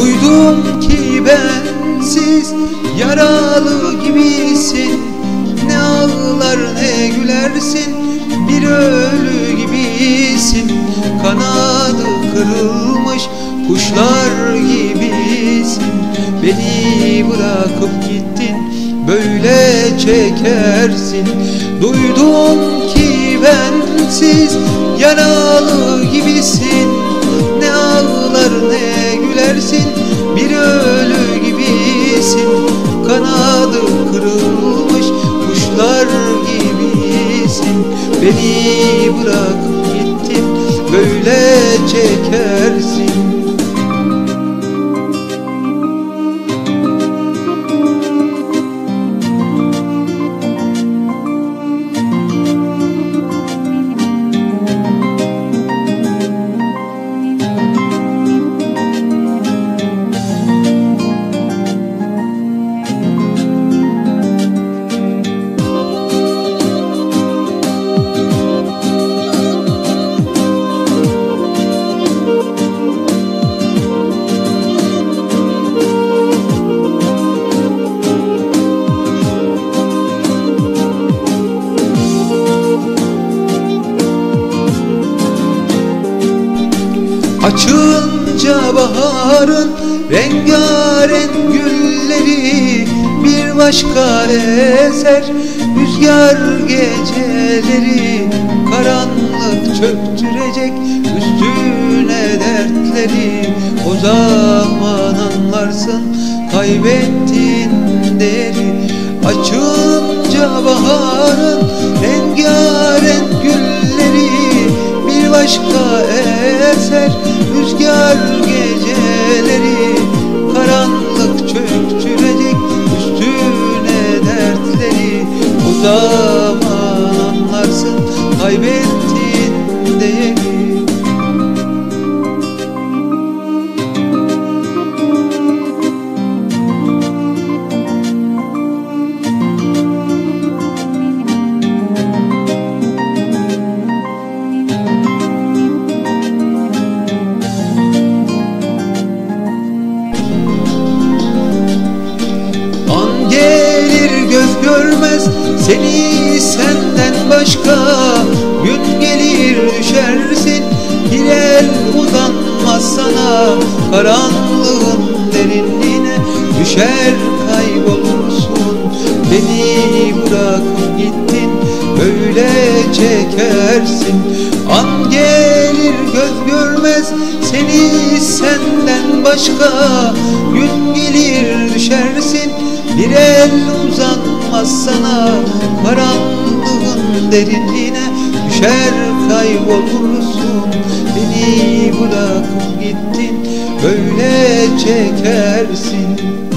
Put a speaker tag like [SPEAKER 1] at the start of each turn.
[SPEAKER 1] Duydum ki bensiz yaralı gibisin. Ne ağlar ne gülersin, bir ölü gibisin. Kanadı kırılmış kuşlar gibisin. Beni bırakıp gittin, böyle çekersin. Duydum ki bensiz yaralı gibisin. Ne ağlar ne gülersin, bir ölü gibisin. Kanadı kırılmış kuşlar gibisin. Beni bırakıp gittin, böyle çekersin. Açınca baharın rengarenk gülleri bir başka eser. Rüzgar geceleri karanlık çöktürecek üstüne dertleri. O zaman anlarsın kaybettin değeri. Açınca baharın rengarenk gülleri bir başka eser. Rüzgar geceleri karanlık çöktürecek üstüne dertleri. O zaman anlarsın kaybettin değeri. Göz görmez seni senden başka. Gün gelir düşersin, bir el uzanmaz sana. Karanlığın derinliğine düşer kaybolursun. Beni bırakıp gittin, böyle çekersin. An gelir göz görmez seni senden başka. Gün gelir düşersin, bir el uzanmaz sana. Karanlığın derinliğine düşer kaybolursun. Beni bırakıp gittin, böyle çekersin.